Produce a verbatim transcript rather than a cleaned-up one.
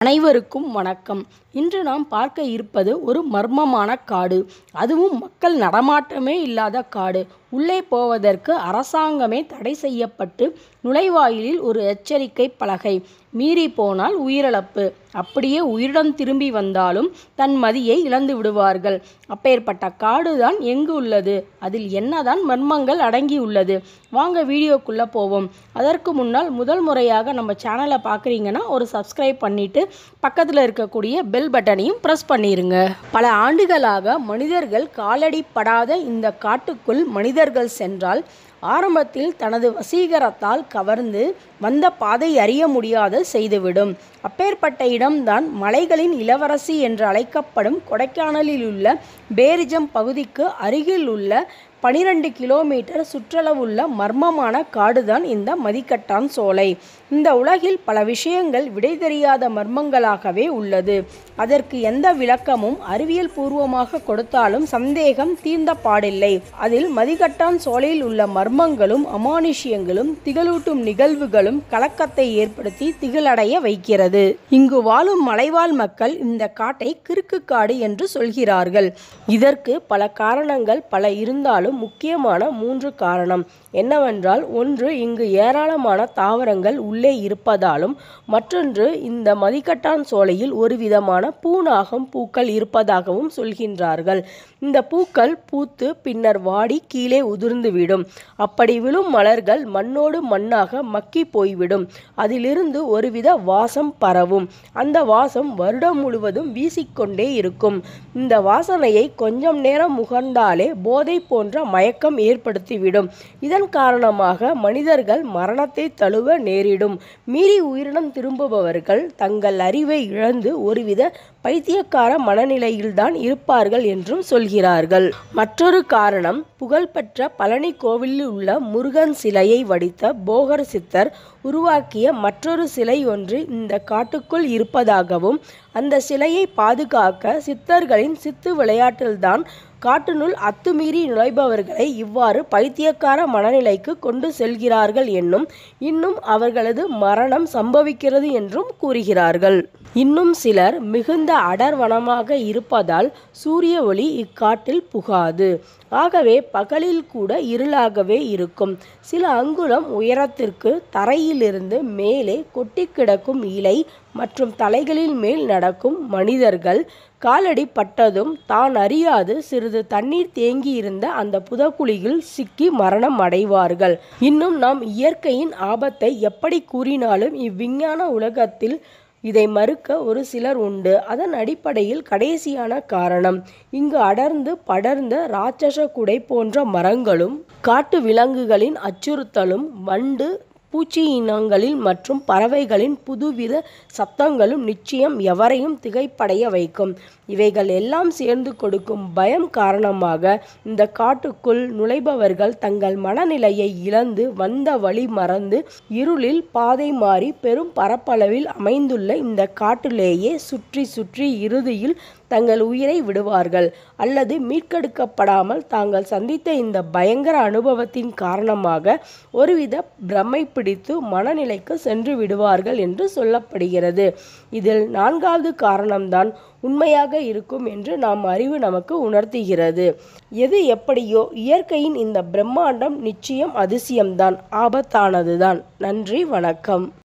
அனைவருக்கும் வணக்கம். இன்று நாம் பார்க்க இருப்பது ஒரு மர்மமான காடு. அதுவும் மக்கள் நடமாட்டமே இல்லாத காடு. உள்ளே போவதற்கு அரசாங்கமே தடை செய்யப்பட்டு நுழைவாயிலில் ஒரு எச்சரிக்கை பலகை. மீறி போனால் உயிரிழப்பு. அப்படியே உயிருடன் திரும்பி வந்தாலும் தன் மதியை இழந்து விடுவார்கள். அப்பேற்பட்ட காடுதான் எங்கு உள்ளது? அதில் என்னதான் மர்மங்கள் அடங்கி உள்ளது? வாங்க வீடியோக்குள்ளே போவோம். அதற்கு முன்னால் முதல் முறையாக நம்ம சேனலை பார்க்குறீங்கன்னா ஒரு சப்ஸ்கிரைப் பண்ணிவிட்டு பக்கத்தில் இருக்கக்கூடிய பெல் பட்டனையும் ப்ரெஸ் பண்ணிடுங்க. பல ஆண்டுகளாக மனிதர்கள் காலடி படாத இந்த காட்டுக்குள் மனிதர்கள் சென்றால் ஆரம்பத்தில் தனது வசீகரத்தால் கவர்ந்து வந்த பாதை அறிய முடியாத செய்துவிடும். அப்பேற்பட்ட இடம்தான் மலைகளின் இளவரசி என்று அழைக்கப்படும் கொடைக்கானலில் உள்ள பேரிஜம் பகுதிக்கு அருகில் உள்ள பனிரெண்டு கிலோமீட்டர் சுற்றளவுள்ள மர்மமான காடுதான் இந்த மதிக்கட்டான் சோலை. இந்த உலகில் பல விஷயங்கள் விடை தெரியாத மர்மங்களாகவே உள்ளது. அதற்கு எந்த விளக்கமும் அறிவியல் பூர்வமாக கொடுத்தாலும் சந்தேகம் தீர்ந்த பாடில்லை. அதில் மதிக்கட்டான் சோலையில் உள்ள மர்மங்களும் அமானுஷ்யங்களும் திகழூட்டும் நிகழ்வுகளும் கலக்கத்தை ஏற்படுத்தி திகிலடைய வைக்கிறது. இங்கு வாழும் மலைவாழ் மக்கள் இந்த காட்டை கிறுக்கு காடு என்று சொல்கிறார்கள். இதற்கு பல காரணங்கள் பல இருந்தாலும் முக்கியமான மூன்று காரணம் என்னவென்றால், ஒன்று இங்கு ஏராளமான தாவரங்கள் உள்ளே இருப்பதாலும், மற்றொன்று இந்த மதிக்கட்டான் சோலையில் ஒரு விதமான பூநாகம் பூக்கள் இருப்பதாகவும் சொல்கின்றார்கள். இந்த பூக்கள் பூத்து பின்னர் வாடி கீழே உதிர்ந்துவிடும். அப்படி விழும் மலர்கள் மண்ணோடு மண்ணாக மக்கி போய்விடும். அதிலிருந்து ஒருவித வாசம் பரவும். அந்த வாசம் வருடம் முழுவதும் வீசிக்கொண்டே இருக்கும். இந்த வாசனையை கொஞ்சம் நேரம் முகர்ந்தாலே போதை போன்ற மயக்கம் ஏற்படுத்திவிடும். இதன் காரணமாக மனிதர்கள் மரணத்தை தழுவ நேரிடும். மீறி உயிருடன் திரும்புபவர்கள் தங்கள் அறிவை இழந்து ஒருவித பைத்தியக்கார மனநிலையில்தான் இருப்பார்கள் என்றும் சொல்கிறார்கள். மற்றொரு காரணம், புகழ்பெற்ற பழனி கோவிலில் உள்ள முருகன் சிலையை வடித்த போகர் சித்தர் உருவாக்கிய மற்றொரு சிலை ஒன்று இந்த காட்டுக்குள் இருப்பதாகவும், அந்த சிலையை பாதுகாக்க சித்தர்களின் சித்து விளையாட்டில்தான் காட்டினுள் அத்துமீறி நுழைபவர்களை இவ்வாறு பைத்தியக்கார மனநிலைக்கு கொண்டு செல்கிறார்கள் என்னும், இன்னும் அவர்களது மரணம் சம்பவிக்கிறது என்றும் கூறுகிறார்கள். இன்னும் சிலர் மிகுந்த அடர்வனமாக இருப்பதால் சூரிய ஒளி இக்காட்டில் புகாது. ஆகவே பகலில் கூட இருளாகவே இருக்கும். சில அங்குலம் உயரத்திற்கு தரையிலிருந்து மேலே கொட்டி கிடக்கும் இலை மற்றும் தலைகளில் மேல் நடக்கும் மனிதர்கள் காலடி பட்டதும் தான் அறியாது சிறிது தண்ணீர் தேங்கியிருந்த அந்த புதக்குழியில் சிக்கி மரணம் அடைவார்கள். இன்னும் நாம் இயற்கையின் ஆபத்தை எப்படி கூறினாலும் இவ்விஞ்ஞான உலகத்தில் இதை மறுக்க ஒரு சிலர் உண்டு. அதன் அடிப்படையில் கடைசியான காரணம், இங்கு அடர்ந்து படர்ந்த ராட்சச குடை போன்ற மரங்களும் காட்டு விலங்குகளின் அச்சுறுத்தலும் வண்டு பூச்சி இனங்களில் மற்றும் பறவைகளின் புதுவித சத்தங்களும் நிச்சயம் எவரையும் திகைப்படைய வைக்கும். இவைகள் எல்லாம் சேர்ந்து கொடுக்கும் பயம் காரணமாக இந்த காட்டுக்குள் நுழைபவர்கள் தங்கள் மனநிலையை இழந்து வந்த வழி மறந்து இருளில் பாதை மாறி பெரும் பரப்பளவில் அமைந்துள்ள இந்த காட்டிலேயே சுற்றி சுற்றி இறுதியில் தங்கள் உயிரை விடுவார்கள். அல்லது மீட்கெடுக்கப்படாமல் தாங்கள் சந்தித்த இந்த பயங்கர அனுபவத்தின் காரணமாக ஒருவித பிரமை பிடித்து மனநிலைக்கு சென்று விடுவார்கள் என்று சொல்லப்படுகிறது. இதில் நான்காவது காரணம்தான் உண்மையாக இருக்கும் என்று நாம் அறிவு நமக்கு உணர்த்துகிறது. எது எப்படியோ இயற்கையின் இந்த பிரம்மாண்டம் நிச்சயம் அதிசயம்தான், ஆபத்தானதுதான். நன்றி, வணக்கம்.